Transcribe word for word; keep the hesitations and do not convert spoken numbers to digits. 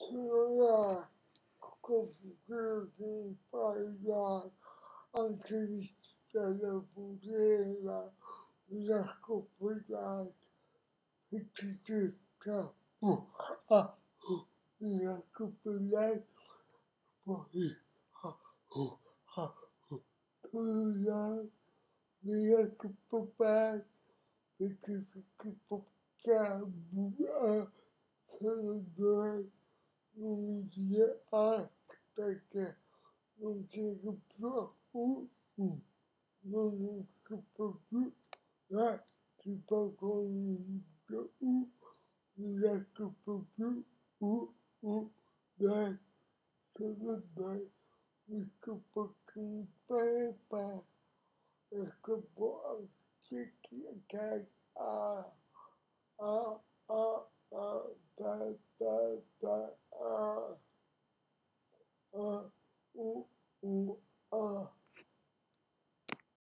Allora, quello che parla anche vista la purella, la scoperta, e ci cerca, ah, la scoperta, poi, ah, oh, ah, oh, quella, la scoperta, perché si può cambiare, sarebbe non dire arte perché non c'era più un, un, non capisco più la si parla un, non la capisco più un, un, dai, sarebbe mi capisco un pepa e capisco anche che a a a a da da da a a u u